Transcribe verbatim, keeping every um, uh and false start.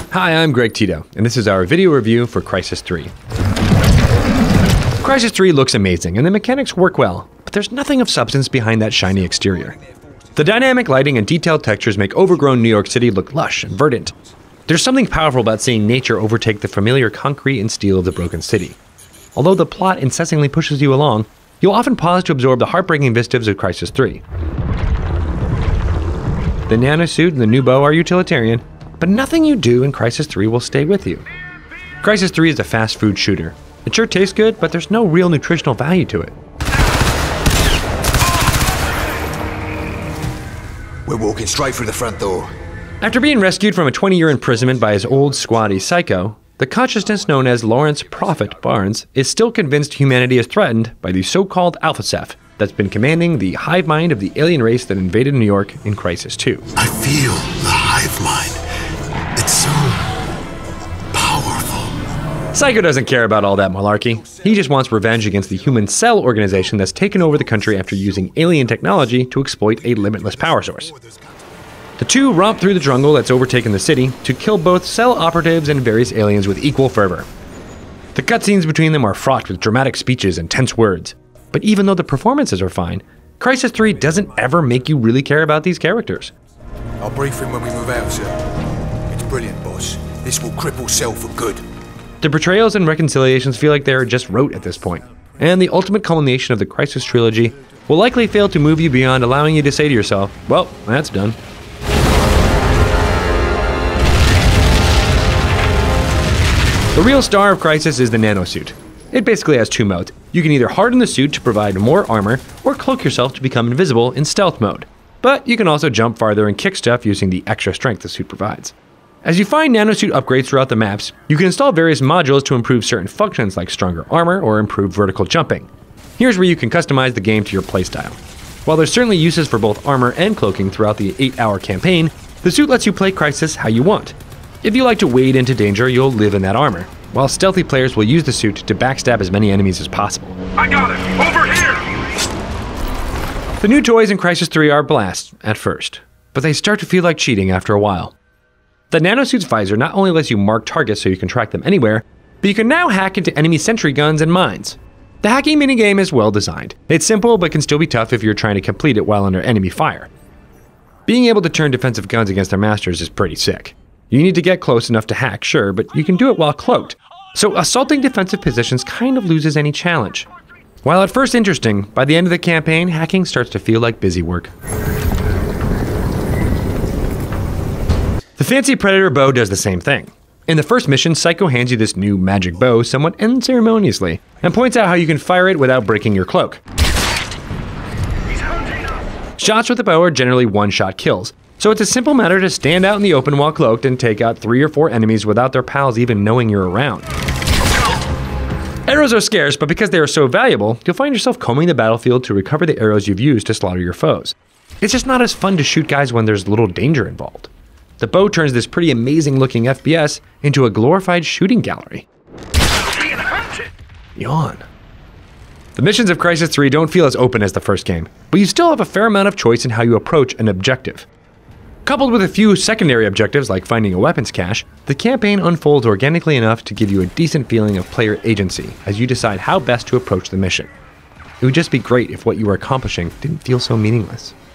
Hi, I'm Greg Tito, and this is our video review for Crysis three. Crysis three looks amazing, and the mechanics work well, but there's nothing of substance behind that shiny exterior. The dynamic lighting and detailed textures make overgrown New York City look lush and verdant. There's something powerful about seeing nature overtake the familiar concrete and steel of the broken city. Although the plot incessantly pushes you along, you'll often pause to absorb the heartbreaking vistas of Crysis three. The nanosuit and the new bow are utilitarian, but nothing you do in Crysis three will stay with you. Crysis three is a fast food shooter. It sure tastes good, but there's no real nutritional value to it. We're walking straight through the front door. After being rescued from a twenty-year imprisonment by his old squatty Psycho, the consciousness known as Lawrence Prophet Barnes is still convinced humanity is threatened by the so-called Alpha Ceph that's been commanding the hive mind of the alien race that invaded New York in Crysis two. I feel the hive mind. It's so powerful. Psycho doesn't care about all that malarkey. He just wants revenge against the human cell organization that's taken over the country after using alien technology to exploit a limitless power source. The two romp through the jungle that's overtaken the city to kill both cell operatives and various aliens with equal fervor. The cutscenes between them are fraught with dramatic speeches and tense words. But even though the performances are fine, Crysis three doesn't ever make you really care about these characters. I'll brief him when we move out, sir. It's brilliant, boss. This will cripple Cell for good. The betrayals and reconciliations feel like they're just rote at this point, and the ultimate culmination of the Crysis trilogy will likely fail to move you beyond allowing you to say to yourself, well, that's done. The real star of Crysis is the nanosuit. It basically has two modes. You can either harden the suit to provide more armor, or cloak yourself to become invisible in stealth mode. But you can also jump farther and kick stuff using the extra strength the suit provides. As you find nanosuit upgrades throughout the maps, you can install various modules to improve certain functions like stronger armor or improved vertical jumping. Here's where you can customize the game to your playstyle. While there's certainly uses for both armor and cloaking throughout the eight hour campaign, the suit lets you play Crysis how you want. If you like to wade into danger, you'll live in that armor, while stealthy players will use the suit to backstab as many enemies as possible. I got it! Over here! The new toys in Crysis three are blasts at first, but they start to feel like cheating after a while. The nanosuit's visor not only lets you mark targets so you can track them anywhere, but you can now hack into enemy sentry guns and mines. The hacking minigame is well designed. It's simple, but can still be tough if you're trying to complete it while under enemy fire. Being able to turn defensive guns against their masters is pretty sick. You need to get close enough to hack, sure, but you can do it while cloaked. So assaulting defensive positions kind of loses any challenge. While at first interesting, by the end of the campaign, hacking starts to feel like busy work. The fancy Predator bow does the same thing. In the first mission, Psycho hands you this new magic bow somewhat unceremoniously, and points out how you can fire it without breaking your cloak. Shots with the bow are generally one-shot kills, so it's a simple matter to stand out in the open while cloaked and take out three or four enemies without their pals even knowing you're around. Arrows are scarce, but because they are so valuable, you'll find yourself combing the battlefield to recover the arrows you've used to slaughter your foes. It's just not as fun to shoot guys when there's little danger involved. The bow turns this pretty amazing looking F P S into a glorified shooting gallery. Yawn. The missions of Crysis three don't feel as open as the first game, but you still have a fair amount of choice in how you approach an objective. Coupled with a few secondary objectives like finding a weapons cache, the campaign unfolds organically enough to give you a decent feeling of player agency as you decide how best to approach the mission. It would just be great if what you were accomplishing didn't feel so meaningless.